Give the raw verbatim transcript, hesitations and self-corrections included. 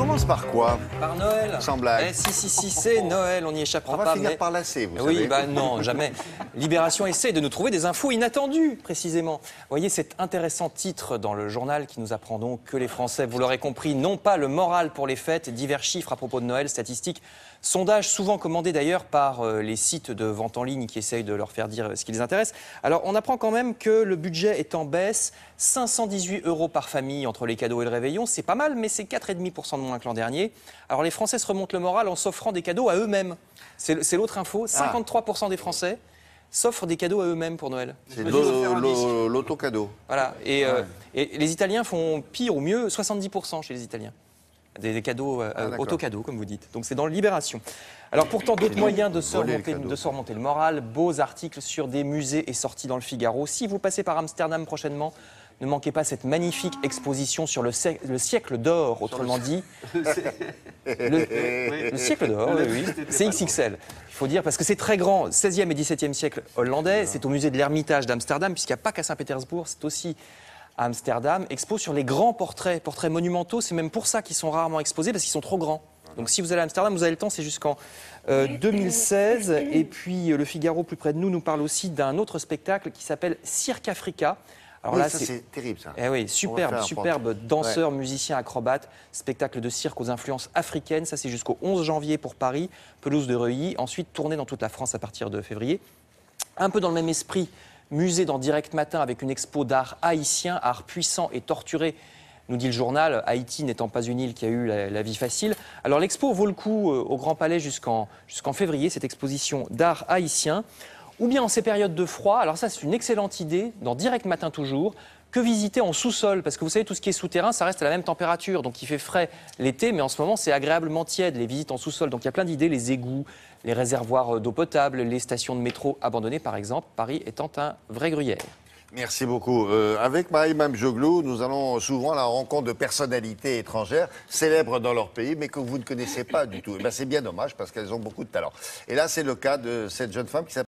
commence par quoi? Par Noël. Sans blague. Eh, si, si, si, c'est Noël, on n'y échappera On va pas. finir mais... par lasser, vous Oui, savez. bah non, jamais. Libération essaie de nous trouver des infos inattendues, précisément. Vous voyez cet intéressant titre dans le journal qui nous apprend donc que les Français, vous l'aurez compris, n'ont pas le moral pour les fêtes. Divers chiffres à propos de Noël, statistiques, sondages souvent commandés d'ailleurs par euh, les sites de vente en ligne qui essayent de leur faire dire ce qui les intéresse. Alors, on apprend quand même que le budget est en baisse. cinq cent dix-huit euros par famille entre les cadeaux et le réveillon. C'est pas mal, mais c'est quatre virgule cinq pour cent de moins que l'an dernier. Alors, les Français se remontent le moral en s'offrant des cadeaux à eux-mêmes. C'est c'est l'autre info. cinquante-trois pour cent des Français s'offrent des cadeaux à eux-mêmes pour Noël. C'est l'auto-cadeau. Voilà. Et, euh, et les Italiens font pire ou mieux, soixante-dix pour cent chez les Italiens. Des, des cadeaux, euh, Ah, auto-cadeaux, comme vous dites. Donc c'est dans Libération. Alors pourtant, d'autres moyens de se, remonter, le de se remonter le moral, beaux articles sur des musées et sorties dans le Figaro. Si vous passez par Amsterdam prochainement, ne manquez pas cette magnifique exposition sur le, le siècle d'or, autrement dit. Le, le siècle d'or, oui, oui. C'est X X L. Il faut dire, parce que c'est très grand, seizième et dix-septième siècle hollandais. C'est au musée de l'Ermitage d'Amsterdam, puisqu'il n'y a pas qu'à Saint-Pétersbourg, c'est aussi à Amsterdam. Expo sur les grands portraits, portraits monumentaux. C'est même pour ça qu'ils sont rarement exposés, parce qu'ils sont trop grands. Donc si vous allez à Amsterdam, vous avez le temps, c'est jusqu'en euh, deux mille seize. Et puis euh, le Figaro, plus près de nous, nous parle aussi d'un autre spectacle qui s'appelle Cirque Africa. Alors oui, là, ça c'est terrible, ça. Eh oui, superbe, superbe danseur, ouais. musicien, acrobate, spectacle de cirque aux influences africaines. Ça, c'est jusqu'au onze janvier pour Paris, pelouse de Reuilly. Ensuite, tournée dans toute la France à partir de février. Un peu dans le même esprit, musée dans Direct Matin avec une expo d'art haïtien, art puissant et torturé. Nous dit le journal, Haïti n'étant pas une île qui a eu la, la vie facile. Alors l'expo vaut le coup euh, au Grand Palais jusqu'en jusqu'en février, cette exposition d'art haïtien. Ou bien en ces périodes de froid, alors ça c'est une excellente idée, dans Direct Matin toujours, que visiter en sous-sol. Parce que vous savez, tout ce qui est souterrain, ça reste à la même température. Donc il fait frais l'été, mais en ce moment c'est agréablement tiède, les visites en sous-sol. Donc il y a plein d'idées, les égouts, les réservoirs d'eau potable, les stations de métro abandonnées par exemple, Paris étant un vrai gruyère. Merci beaucoup. Euh, avec Maïma Mjoglou, nous allons souvent à la rencontre de personnalités étrangères, célèbres dans leur pays, mais que vous ne connaissez pas du tout. Eh bien, c'est bien dommage parce qu'elles ont beaucoup de talent. Et là, c'est le cas de cette jeune femme qui s'appelle